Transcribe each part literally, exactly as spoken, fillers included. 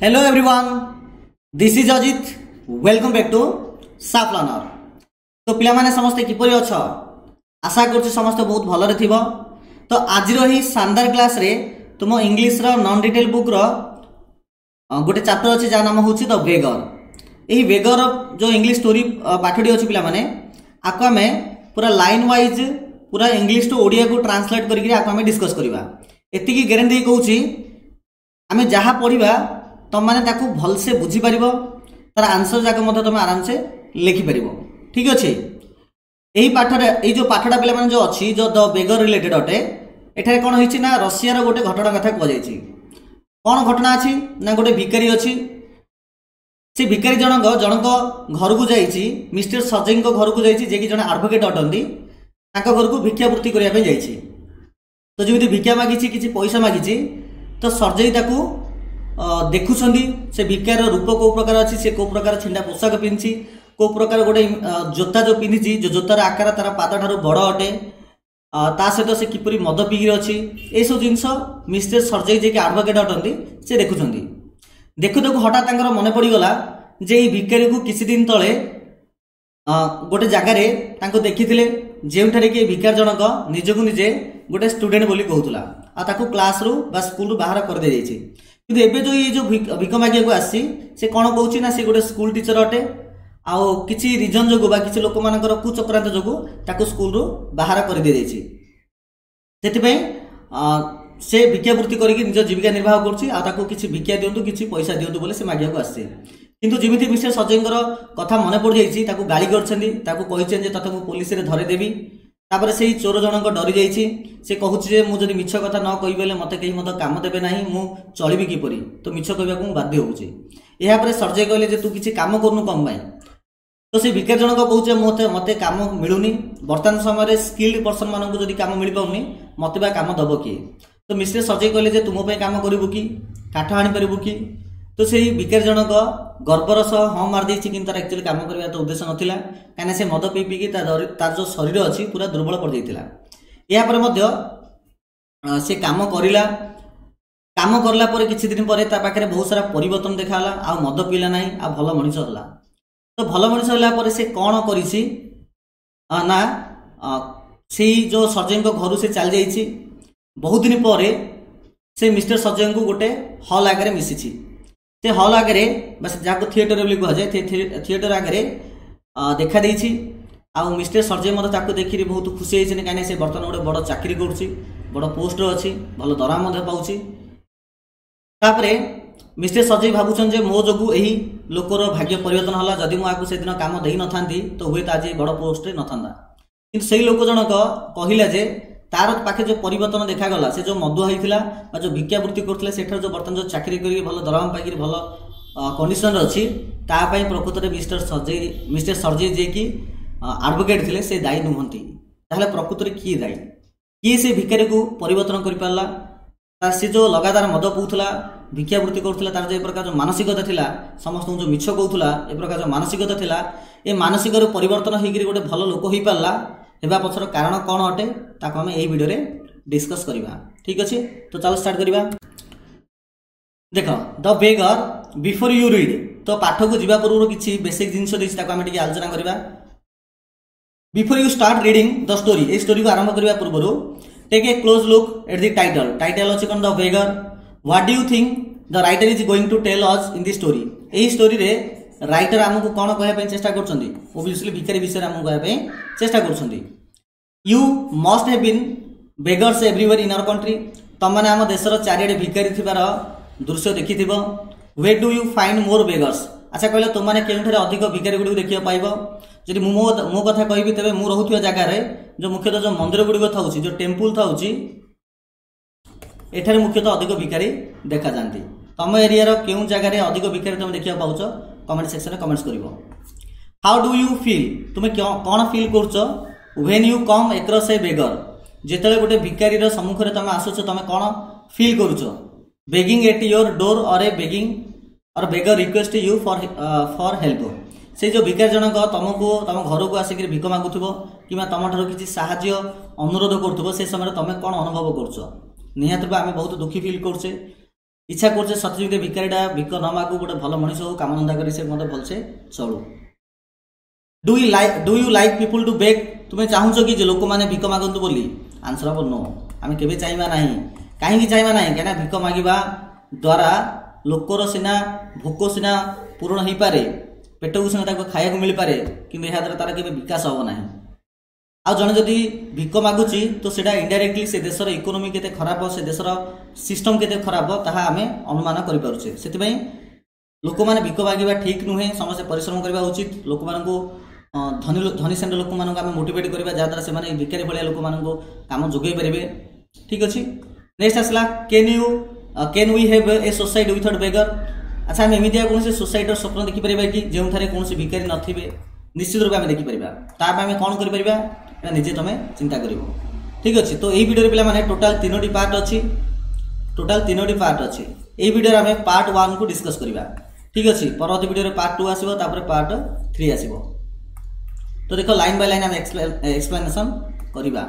Hello everyone, this is Ajit. Welcome back to साफ learner. तो पिला माने समस्ते किपरि अछ? आशा करछि समस्ते बहुत भलरे थिबो। तो आज ही शानदार क्लास रे तुम इंग्लिश रो नॉन डिटेल बुक रो गोटे चैप्टर अछि जा नाम होछि द बेगर। एही बेगर जो इंग्लिश स्टोरी पाठडी अछि पिला माने आको हमें पूरा लाइन वाइज पूरा इंग्लिश टू ओडिया को ट्रांसलेट करिकरी आको हमें डिस्कस करिवा। एतिकी गारंटी कहूछि आमे जहा पढिबा तुम मैंने ताकू भल से बुझी पारिबो, तार आंसर जाक मते तुम आराम से लिखि पारिबो। ठीक अछि। एही पाठरे एही जो पाठडा पिला माने जो अछि जो द बेगर रिलेटेड अटे, एठारे कोन होइछि ना रशिया रो गोटे घटना कथा को जाइछि। कोन घटना अछि ना गोटे भिखारी अछि। से भिखारी जनक जनक घर को जाइछि, मिस्टर सजय को घर को जाइछि, जे कि जने एडवोकेट अटंदी। ताका घर को भिक्षावृत्ति करिया पे जाइछि। तो जेमिति भिक्षा मागिछि, किछि पैसा मागिछि, तो सरजई ताकू देखुछंदी से भिक्षार रूप को प्रकार अछि, से को प्रकार छिंडा पोशाक पिंछि, को प्रकार गोटे जोता जो पिंधिछि, जो जोतार आकार तार पाद ठारू बड़ अटे, ता सहित से किपरि मद पिगिर अछि। ए सब जिंस मिस्टर सरजई जे कि एडवोकेट अटंदी से देखुछंदी। देखु देखु हठात तांकर मने पड़ी गला जे ई भिखारी को किछि दिन तळे गोटे जगह रे तांको देखिथिले, जेउठारे कि भिखार जनक निजकु निजे गोटे स्टूडेंट बोली कहउतला आ ताकू क्लास रू बा स्कूल रू बाहर कर दे जाइछि। किंतु एबे जो ये जो भिक मागिया को आसी से कोन कहउछि ना से गोटे स्कूल टीचर अटे। आउ किछि रीजन जोगु बा किछि लोक मानकर कुचक्रांत जोगु ताकू स्कूल रू बाहर कर दे जाइछि। सेति पई से भिक्षावृत्ति करिकि निज जीविका निर्वाह करछि आ ताकू किछि भिक्षा दियंतु, किछि पैसा दियंतु बोले से मागिया को आसी। किंतु जिमिति मिस्टर सजयंकर कथा मने पड़ जाइछि, ताकू गाली करछन्ती, ताकू कहिछन जे तते मु पुलिस रे धरे देबी। तापर से चोर जनक डरी जाइछि। से कहूछि जे मु जदि मिछ कथा न कहि बेले मते केही मते काम देबे नाही, मु चलिबी किपरि, तो मिछ कहबा को बाध्य होउछि। एहा परे सरजय कहले जे तू किछि काम करनु कम बाई। तो से भिखार जनक कहूछि मते मते काम मिलुनी, वर्तमान समय रे स्किल्ड पर्सन मानन को जदि काम मिलि पाउनी मते बा काम दबो की। तो मिस्टर सरजय कहले जे तुम पे काम करिवु की, काठ आनि परिवु की। तो से भिखार जनक गर्वर सह हाँ मार देछि, किंतु तार एक्चुअली काम करबा तो उद्देश्य नथिला, काने से मद पी पी की तार जो शरीर अछि पूरा दुर्बल पड़ जाइतिला। या पर मध्य से काम करिला। काम करला पर किछि दिन पर ता पाखरे बहुत सारा परिवर्तन देखाला। आ मद पीला नाही, आ भलो मनिष होला। तो भलो मनिष होला पर से कोन करिछि ना से जो सरजय को घर से चल जाइछि। बहुत दिन पर से मिस्टर सजय को गोटे हॉल आगे मिसिछि। से हॉल आगे बस जाको थिएटर बोली कह जाए, थिएटर आगे देखा देछि। आ मिस्टर सरजय मत ताको देखि बहुत खुशी होइछन, काने से वर्तमान गोटे बड़ चाकरी करूछि, बड़ पोस्ट रो अछि, भलो दरमा मधे पाउछि। तापरे मिस्टर सरजय भाबुछन जे मो जोगु एही लोकर भाग्य परिवर्तन होला। जदि मु आकु से दिन काम देई न थांती तो हुए ता जे बड़ पोस्ट रे न थांदा। किंतु सेही लोक जनक कहिला जे तार पाखे जो परिवर्तन देखा गला, से जो मदुआ होइथिला बा जो भिक्षावृत्ति करथिले सेठर जो वर्तमान जो चाकरी करी भलो दरमा पाइकरी भलो कंडीशन अछि, ता पई प्रकृत रे मिस्टर सरजय मिस्टर सरजय जे कि एडवोकेट थिले से दायी नुहंती। ताहले प्रकृत रे की दायी? की से भिखारी को परिवर्तन करि पारला? तार से जो लगातार मद पउथला, भिक्षावृत्ति करथिला, तार जे प्रकार जो मानसिकता थिला, समस्त जो मिछ कहउथला, ए प्रकार जो मानसिकता थिला, ए मानसिक रो परिवर्तन हेगिरी गोटे भलो लोक होई पारला। हेबा पछर कारण कोन अटे ताको हम एही वीडियो रे डिस्कस करिबा। ठीक अछि। तो चलो स्टार्ट करिबा। देखो the beggar before you read. तो पाठ को जिबा पूर्व किछि बेसिक जिंस देछि ताको हम टिके आलोचना करिबा। Before you start reading the story, ए स्टोरी को आरंभ करिबा पूर्व take a close look at the title. Title अछि कोन the beggar. What do you think the writer is going to tell us in the story. एही story रे writer हमको कौन कहया पे चेष्टा करछंदी? ओबवियसली भिखारी विषय हमको कहया पे चेष्टा करछंदी। You must have been beggars everywhere in our country. तम माने हम देशर चारिडे भिखारी थिबार दृश्य देखिथिबो। Where do you find more beggars. अच्छा कहले तुम माने केउठारे अधिक भिखारी गुडी देखिया पाइबो। जदि मु मो कथा कहबी तबे मु रहुथिया जगह रे जो मुख्यतः जो मंदिर गुडी थाउची, जो टेंपल थाउची, एठारे मुख्यतः अधिक भिखारी देखा जानती। तम एरिया रो केउ जगह रे अधिक भिखारी तुम देखिया पाउचो? कमेंट सेक्शन में कमेंट्स करिवो। How do you feel. तुम कौन फील करछो when you come across a beggar. जेतले गोटे भिखारी रो सम्मुख रे तुम आसुछो तुम कौन फील करछो? Begging at your door or a begging or beggar request you for for help. से जो भिखारी जनक तुमको तुम घर को आसिक भिक मागुथबो किबा तुम ठारो किछि साहाय्य अनुरोध करथबो, से समय तुम कौन अनुभव करछो? निहात आम बहुत दुखी फिल करछे। इच्छा कर सत्यजित भिकारीटा भिक न मागू गोटे भल मनीष हो काम धंदा कर भलसे चलू। Do you like do you like people to beg तुम्हें चाहूच कि लोक मैंने भिक मागतु बोली आंसर हम नो आम के चाहिए ना कहीं चाहिए ना कहीं भिक मागिबा द्वारा लोकर सीना भोक सीना पूरण हो पारे पेट को सीना खाया मिल पारे कि द्वारा तार के विकास हम ना आ जड़े जदि भिक मागुची तो सेटा इनडायरेक्टली से देशर इकोनोमी केते खराब से देशर सिस्टम केते खराब ताहा आमे अनुमान करि पारुछे। सेति लोक मैंने भिक मागिबा ठीक नुहे समस्त परिश्रम करबा उचित लोक मानको धनी धनी श्रेणी लोक मानको आमे मोटिवेट करबा जहाँद्वारा से माने भिकारी भलिया लोक मानको काम जोगै परिबे। ठीक अछि नेक्स्ट आसला can you can we have a society without beggar. अच्छा आम एमितिया कौन सोसाइटर स्वप्न देखी पारिबा कि जो कौन भिकारी नथिबे निश्चित रूप में देखी पारिबा ताप आमे कोन करि परिबा निजे तुम चिंता कर। ठीक अच्छे तो यही वीडियो पे मैंने टोटाल तीनो पार्ट अच्छी टोटाल तीनो पार्ट अच्छी यही वीडियो आम पार्ट वन को डिस्कस करवा। ठीक अच्छे परवर्ती वीडियो पार्ट टू आसो पार्ट थ्री आसो। तो देख लाइन बाय लाइन आम एक्सप्लेनेशन करवा।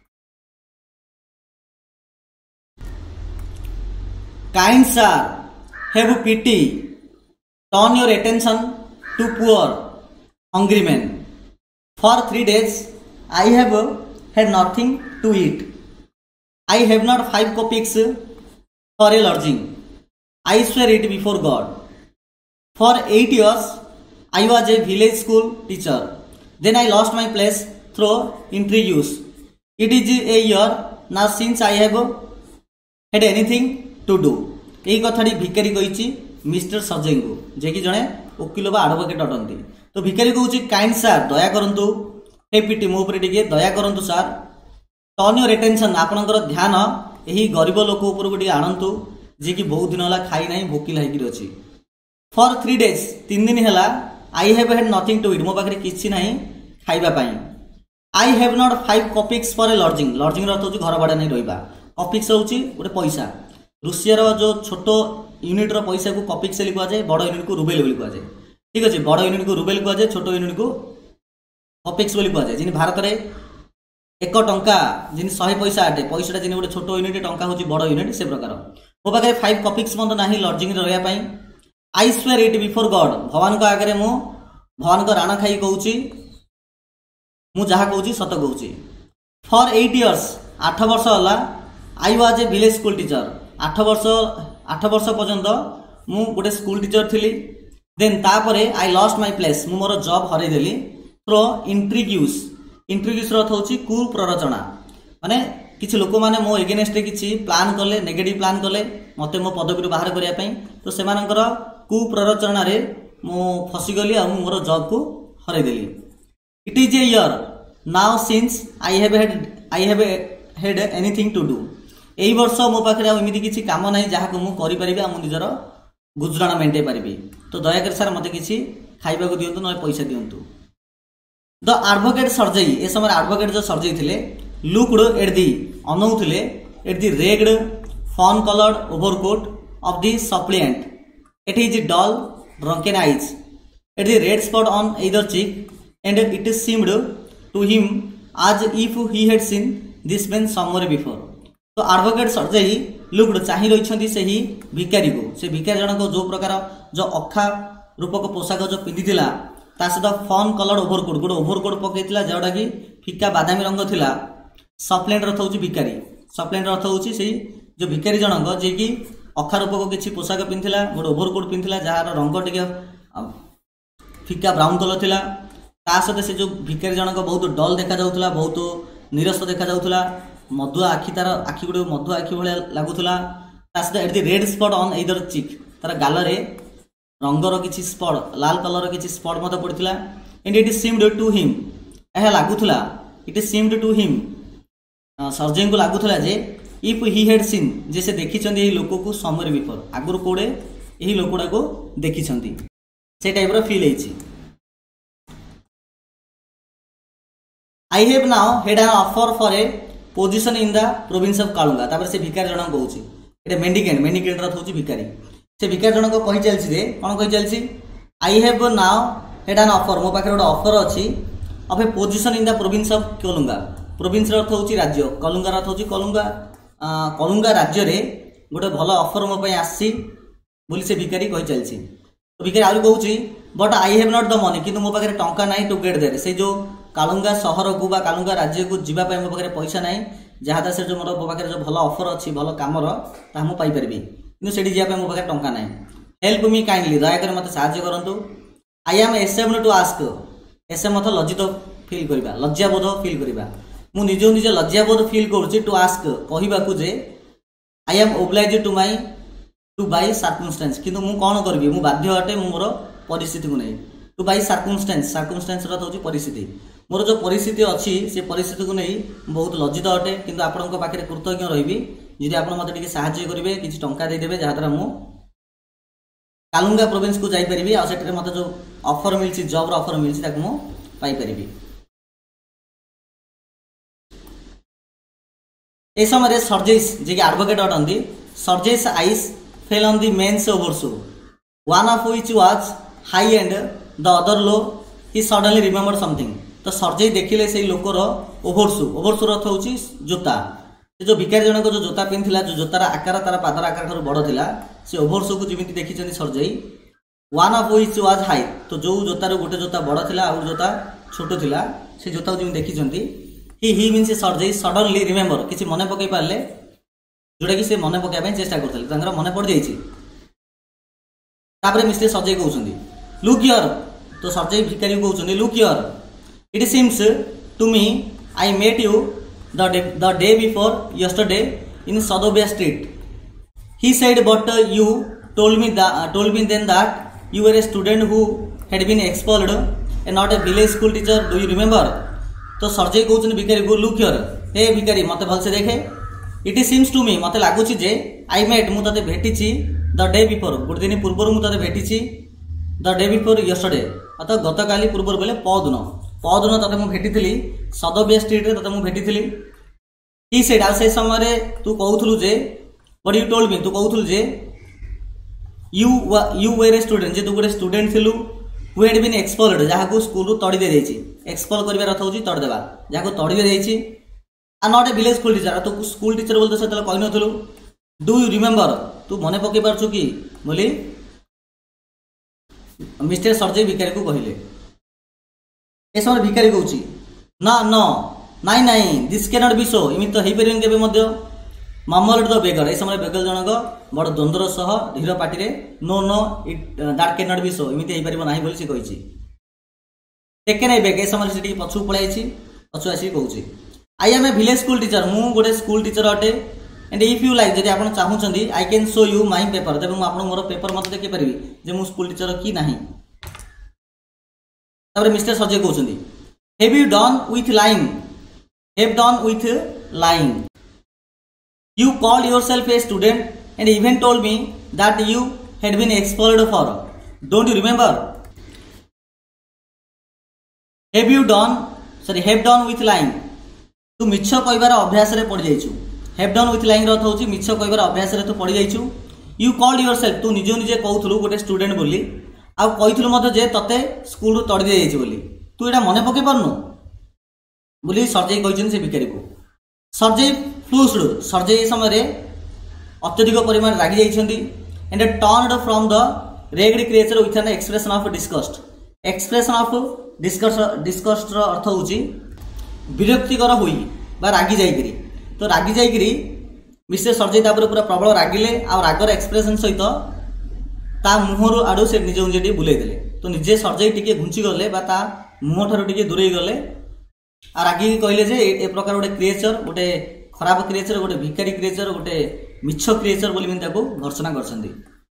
Kind sir have pity turn your attention to poor hungry man for three days I have had nothing to eat. I have not five copies for a lodging. I swear it before God. For eight years, I was a village school teacher. Then I lost my place through intrigues. It is a year now since I have had anything to do. यही कथाटी भिकारी कही mister सर्जय को जे कि जड़े वकिल बा advocate अटंती। तो भिकारी कहूँ काइंड सर दया करंतु हे पिटी मो ऊपर टिके दया करंतु सर टर्न योर अटेंशन आपनकर ध्यान यही गरीब लोक ऊपर को आणंतु जे कि बहुत दिन होला खाई नाही भोकिला हेकि अछि। फॉर थ्री डेज तीन दिन हैला I have had nothing to eat मो पाखरे किछि नाही खाइबा पई। I have not five kopecks for a lodging lodging अर्थ होछि घर भाड़ा नहीं रहिबा कॉपिक्स होछि गोटे पैसा रूसिया रो जो छोटो यूनिट रो पैसा को कॉपिक्स लिखा जाए बड़ यूनिट को रुबेल लिखा जाए। ठीक अछि बड़ यूनिट को रुबेल लिखा जाए छोटो यूनिट को कॉपिक्स बोली कहुए जिन भारत में एक टंका जिन शहे पैसा अटे पैसा जिन गोटे छोट यूनिट टंका हूँ बड़ यूनिट से प्रकार मो पाखे फाइव कॉपिक्स मत ना लॉजिंग रही। I swear it before God भगवान को आगे मु भगवान को राण खाई कहूँ मु जहाँ कहूँ सत कहूँ। फॉर एट इयर्स आठ वर्ष है I was a village school teacher आठ वर्ष आठ वर्ष पर्यंत मु गोटे स्कूल टीचर थी। देन तापरे आई लॉस्ट माय प्लेस मु मोर जॉब हरईदेली थ्रो इंट्रिग्यूस इंट्रिग्यूस अर्थ होची कुप्ररचना माने किछि लोक माने मो एगेनेस्ट किछि प्लान कले नेगेटिव प्लान कले मते मो पदवी बाहर करिया पई तो सेमानकर कुप्ररचना रे मो फसी गली आ मोर जॉब को हरई देली। It is a year now since I have had I have had anything to do एई वर्ष मो पाखरे आ एमिति किछि काम नाही जहा को मु करि परिबे आ मु निजर गुजराण मेंटे परिबे। तो दया कर सर मते किछि खाइबा को दियंतु न पैसा दियंतु। द एडवोकेट सर्जई ए समय एडवोकेट जो सर्जई थिले लुक्ड एट दी अनौथिले at the ragged fawn coloured overcoat of the suppliant at his dull drunken eyes at the red spot on either cheek and it seemed to him as if he had seen this man somewhere before. तो advocate Sergei looked चाहि रहिछंती से ही भिकारी को से भिकारी जनक जो प्रकार जो अखा रूपक पोशाक जो पिंधिथिला ता सहित फन कलर ओभरकोट गोटे ओभरकोट पकईला जोटा कि फिका बादामी रंग थिला। सप्लेंट अर्थ हूँ भिकारी सप्लेंट अर्थ हूँ से जो भिकारी जनक जे कि अखा रूपक किसी पोशाक पिंधिला गोटे ओभरकोट पिंधिला जार रंग टे फिका ब्राउन कलर थिला। ता सहित से जो भिकारी जनक बहुत डल देखा जाउथला बहुत निरस्त देखा जाउथला मधुआ आखि तार आखि गोटे मधुआ आखि भाया लगुला। ता सहित at the red spot on either cheek तार गालरे रंगर किसी स्पॉट लाल कलर किसी स्पॉट मत पड़ता and it seemed to him यह लगुला इट सीम्ड टू हिम सर्जन को लगुला जे इफ ही हैड सीन जे से देखी लोक को समर बिफोर आगुरी कौड़े यही लोकटा को देखी से टाइप फिल है। I have now had an offer for a position in the province of Kaluga तापर से भिकारी जन कहूँ मेडिकेट मेडिकेट अर्थ हूँ भिकारी से भिकारी जनक कही चलती कौन कही चलती I have now had an offer मो पाखे गोटे ऑफर अच्छी of a position in the province of Kaluga province अर्थ हूँ राज्य कलुंगार अर्थ हूँ कलुंगा कलुंगा राज्य रे गोटे भल ऑफर मो आसी बोली से भिखारी कही चलछि। तो भिखारी आउ कहूँ but I have not the money किंतु मो पाखे टंका ना टू गेट देयर से जो कालुंगा सहर को बा कालुंगा राज्य को जीवाई मो पाखे पैसा ना जहाँ से जो मोर पाखे जो भल ऑफर अच्छी भल कमर ता मुझे पाइपर कि से जावाई मो पाखे टंका ना हेल्प मी काइंडली दयाकर मत साहाଯ୍य करंतु। I am ashamed to ask एसे मत लज्जित फिल करवा लज्जाबोध फिल करवा मु निज निज लज्जाबोध फिल करुच्ची टू आस्क कहवाकू जे I am obliged to my to by circumstance किंतु मु कौन करी मु बाध्य अटे मोर परिस्थिति को नहीं टू बाई सर्कमस्टेंस सर्कमस्टेंस रही परिस्थिति मोर जो परिस्थिति अच्छी से परिस्थिति को नहीं बहुत लज्जित अटे किंतु आपन पाखे कृतज्ञ रही जी आप मत साहाଯ୍य करेंगे किसी टंका देदेवे जहाँद्वारा मु कालुंगा प्रोविंस को जापरि आठ मत जो ऑफर मिली जॉब ऑफर मिली मुझे ए समय सर्जेस जी एडवोकेट अटंती Sergei's eyes fell on the man's overshoe one of which was high and the other low he suddenly remember something. तो सर्जे देखिले से लोकर ओवरशू ओवरशू अर्थ हूँ जोता जो भिखारी जनक जो जोता पिंधिला जो जोतार आकार तार पादर आकार ठार बड़ थिला से ओवरशू को जमी देखी Sergei one of which was high तो जो जोतार गोटे जोता बड़ थिला आउ जोता छोट थिला से जोता को जमी देखी ही ही मीन से सर्जे सडनली रिमेम्बर किसी मन पकई पारे जोटा कि से मन पकड़ा चेष्टा करते मन पड़ जापर मिस्टर सर्जे कहते लुक हियर तो सर्जे भिखारी कहते look here it seems to me I met you the day the day before yesterday in Sadovaya street he said but you told me told me then that you were a student who had been expelled a not a village school teacher do you remember. तो Sergei कहते भिखारी को look here हे भिखारी मत भलसे देखे it seems to मी मत लगुच जे I met मु ते भेटी द डे बिफोर गोटे दिन पूर्व मुझे भेटी द डे बिफोर यस्टरडे अतः गत काली पूर्व बोले पदिन पदिन ते मुझे भेटी सदबिया स्ट्रीट ते मुझे भेटी ही सेड आ से समय तू कहूलु जे बट यू टोल्ड मी तू कहूलु जे you you were a student जे तू गोटे स्टूडेंट थिलु हु हैड बीन एक्सपल्ड जहाँ को स्कूल तड़ी दे जाइए एक्सपल कर अर्थ हूँ तड़देवा जहाँ को तड़ी दे जाइए आ not a village school teacher तो स्कूल टीचर बोलते से कही नु डू यू रिमेम्बर तू मन पकई पार्छु कि बोली मिस्टर सर्जे भिखारी को कहले ए समय भिखारी कहूँ ना न नाई नाई दिस कैनॉट बी सो इमित तो हो पारे केवे ममलेट द बेगर ए समय बेगर जनक बड़ द्वंद्वर सह धीर पार्टी no no it that cannot be so इमित हो पारे ना बोली से कही टेकेन ए बैक ए समय से पछू पलाई पछू आसिक कहूँ I am a village school teacher मु गोटे स्कूल टीचर अटे एंड इफ यू लाइक जब आप चाहूँगी I can show you my paper तेज मुझे मोर पेपर मत देखी पारि जे मु स्कूल टीचर कि ना। मिस्टर सर्जे कहते have you done with lying have done with lying you called yourself a student and even told me that you had been expelled for don't you remember have you done sorry have done with lying तू मिछ कहबार अभ्यास रे पड़ जाइछु have done with lying अर्थ होची मिछ कहबार अभ्यास रे तू पड़ जाइछु यू कॉल्ड योरसेल्फ तू निज निजे कहूथलु गोटे स्टूडेंट बोली आ कहिथलु मते जे तते स्कूल तड़ी दे जाइछु बोली तू एटा मने पके पारनु बोली सर्जे कहिछन से भिखारी को सर्जे फ्लूस्ड सर्जे ए समय रे अत्यधिक परिमाण रागी जाइछंती and turned from the ragged creature with an expression of disgust expression of disgust disgust रो अर्थ होची विरक्तिकर हुई बा रागी जाइकरी तो रागी जाइकरी मिस्टर सर्जे तापर पूरा प्रबल रागिले आ रागर एक्सप्रेशन सहित ता मुहर आड़ू से निज निजे बुलाई देले तो निजे सर्जे टिके घुंची गले बा ता मुह ठारू टिके दूरे गले आ रागी कहले जे ए प्रकार गोटे क्रिएचर गोटे खराब क्रिएचर गोटे भिखारी क्रिएचर गोटे मिछ क्रिएचर बोली मिन ताको घर्षणा करछंदी।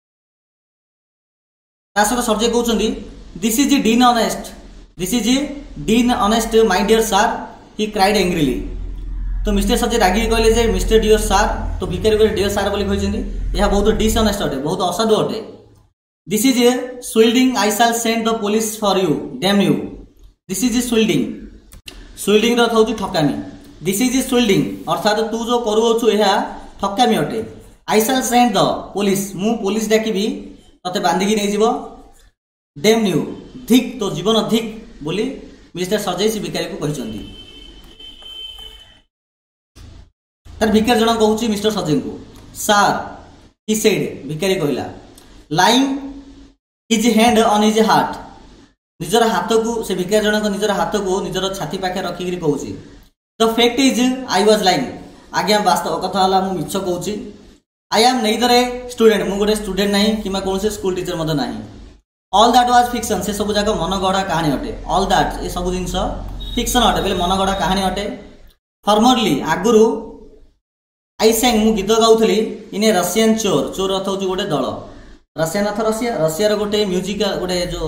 ता सहित सर्जे कहउछंदी this is dishonest this is dishonest my dear sir he cried angrily तो मिस्टर सर्जे रागी कहले जे मिस्टर डियर सर तो भिखारी को डियर सर बोली कहछंदी यह बहुत डिसऑनेस्ट अटे बहुत असाधु अटे this is swindling I shall send the police for you damn you this is swindling swindling अर्थ होची ठकामी दिस इज स्विल्डिंग अर्थात तू जो करूछु यह ठकामी अटे I shall send the police मु पुलिस डाकिबी तते बांधिकी नै जीवो डैम यू धिक तो जीवन धिक बोली मिस्टर सर्जे से भिखारी को कहछंती। तार भिखारी जन कहूँ मिस्टर सर्जे को सार he said भिखारी कहला lying his hand on his heart निजर हाथ को से भिखारी जनक निजर हाथ को निजर छाती पाखे रखिक कहूँ the fact is I was lying आज्ञा वास्तव कथा हला मु मिछ कहूँ आई एम नेइदर ए स्टूडेंट मु गोटे स्टूडेंट नहीं कि कौन से स्कूल टीचर मत नहीं ऑल दैट वाज फिक्शन से सब जाक मन गढ़ा कहानी अटे ऑल दैट ये सब जिनस फिक्शन अटे बोले मन गढ़ा कहानी अटे फॉर्मरली आगुरु आई सैंग मु गीत गाउथली इन ए रशियन चोर चोर अर्थ होची गोटे दल रशियन अर्थ रशिया रशिया गोटे म्यूजिक गोटे जो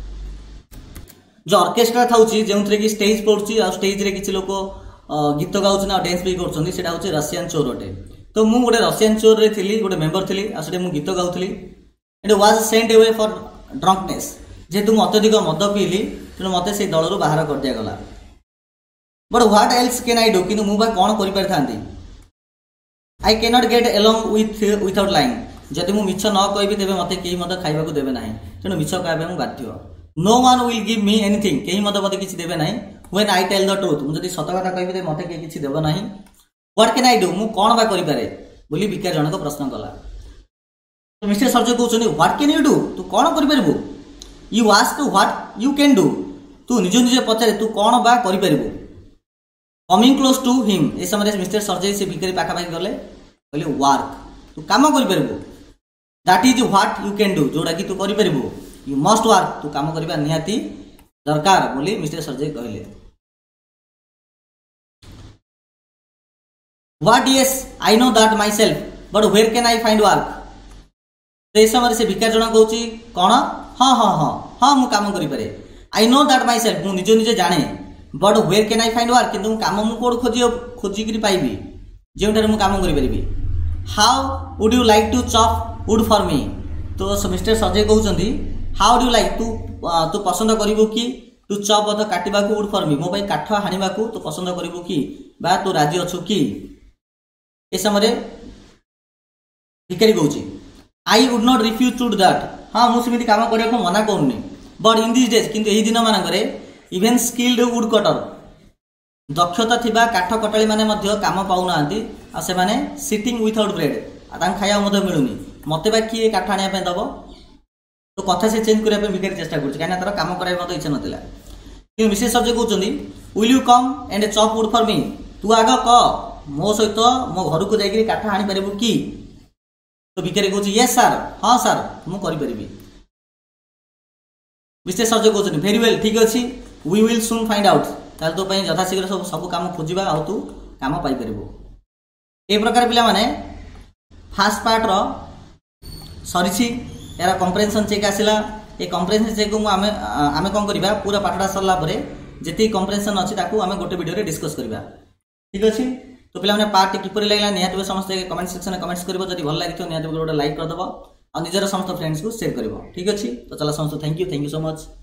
जो ऑर्केस्ट्रा थाउची जेउथरे कि स्टेज पड़ुची आ स्टेज रे किछि लोक गीत गाउछ ना डांस भी करछन्ती सेटा होची रशियन चोर अटे तो मु गोटे रशियन चोर रे थिली गोटे मेंबर थिली आ सेटे मु गीत गाउथली it was sent away for drunkenness जेतु मु अत्यधिक मद पीली तेणु मते से दल रु बाहर कर दिया गला but what else can I do किनु मु बा कोन करि परथांती I can not get along with without lying जदि मु मिछ न कहबी तेबे मते केही मते खाइबा को देबे नाही तेणु मिछ कहबे मु बाध्य no one will give me anything केही मते मते किछि देबे नाही when I tell the truth मु जदि सत कथा कहबी ते मते केही किछि देबे नाही व्हाट कैन आई डू मु कोन बा करि पारे बोली भिखारी जनक प्रश्न कला तो मिस्टर सर्जो कहउछनी व्हाट कैन यू डू तू कोन करि परबो you ask what you can do तू निज निज पचारे तू कोन बा करि परबो कमिंग क्लोज टू हिम ए समय मिस्टर सर्जो से भिखारी पाखा पाखी गले कहले वर्क तू काम करि परबो that is what you can do जोडा कि तू करि परबो यू मस्ट वर्क तू काम करबा निहाती दरकार बोली मिस्टर सर्जय कहले what yes I know that myself but where can I find work तो इस समय से भिखारी जन कहूँ कौन हाँ हाँ हाँ हाँ मु काम करि पारे I know that myself मु निज निजे जाने but where can I find work किंतु काम मु कोड खोजी खोजिक पाइबी जोठार मु काम करि परिबी how would you like to chop wood for me तो मिस्टर सर्जय कहउछंती हाउ डू लाइक तू तू पसंद करिवो कि तू चॉप अथ काटिबा को वुड फॉर मी मो भाई काठ हानिबा को तू पसंद करिवो कि बा तू राजी अछु कि ए समय भिखारी कहउची I would not refuse to do that हां मु सेमिति काम करिया को मना करूनी बट इन दिस डेज किंतु एही दिन मानकरे इवन स्किल्ड वुड कटर दक्षता थिबा काठ कटाली माने मध्य काम पाउना आंती आ से माने सिटिंग विथआउट ब्रेड आ तां खाया मध्य मिलुनी मते बा किए काठ आनिया पे दबो तो कथा से चेंज करबा पे भिखारी चेष्टा करछ काना तार काम कराय मते इच्छा नथिला कि मिसेस सर्जय कहउचंदी will you come and chop wood for me तू आग क मो सहित मो घर को जाई काठ आनी परबो की तो भिखारी कहउची यस सर हां सर मु करि परबी मिसेस सर्जय कहउचंदी वेरी वेल ठीक अछि we will soon find out ताल तो पई यथाशीघ्र सब सब काम खोजिबा आ तू काम पाई परबो ए प्रकार पिला माने फास्ट पार्ट रो सरीछि यार कंप्रेहेंशन चेक आसिला ए कंप्रेहेंशन चेक को आमे आमे कोन करबा पूरा पाठडा सरला परे जेती कंप्रेहेंशन अछि ताकू आमे गोटे वीडियो रे डिस्कस करबा ठीक अछि तो पिला माने पार्ट किपरि लागला निहात समस्त कमेंट सेक्शन में कमेंट्स करबो जदी भल लागितो निहात गोटे लाइक कर दबो और निजर समस्त फ्रेंड्स को शेयर करबो ठीक अछि तो चला समस्त thank you thank you so much.